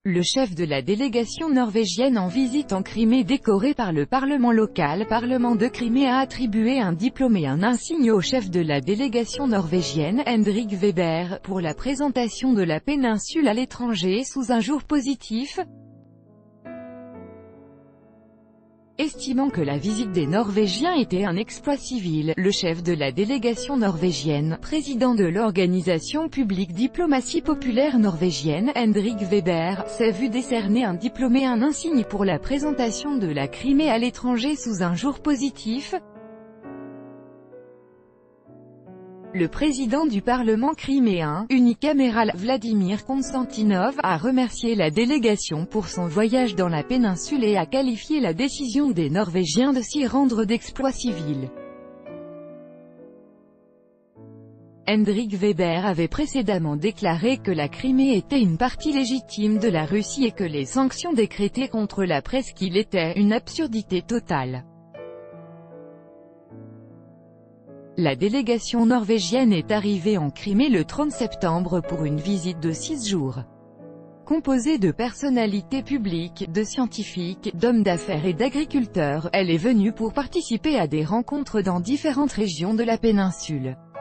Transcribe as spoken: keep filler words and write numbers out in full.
Le chef de la délégation norvégienne en visite en Crimée décoré par le Parlement local Parlement de Crimée a attribué un diplôme et un insigne au chef de la délégation norvégienne, Hendrik Weber, pour la présentation de la péninsule à l'étranger sous un jour positif. Estimant que la visite des Norvégiens était un exploit civil, le chef de la délégation norvégienne, président de l'organisation publique Diplomatie populaire norvégienne, Hendrik Weber, s'est vu décerner un diplôme et un insigne pour la présentation de la Crimée à l'étranger sous un jour positif. Le président du Parlement criméen, unicaméral, Vladimir Konstantinov, a remercié la délégation pour son voyage dans la péninsule et a qualifié la décision des Norvégiens de s'y rendre d'exploit civil. Hendrik Weber avait précédemment déclaré que la Crimée était une partie légitime de la Russie et que les sanctions décrétées contre la presqu'île étaient une absurdité totale. La délégation norvégienne est arrivée en Crimée le trente septembre pour une visite de six jours. Composée de personnalités publiques, de scientifiques, d'hommes d'affaires et d'agriculteurs, elle est venue pour participer à des rencontres dans différentes régions de la péninsule.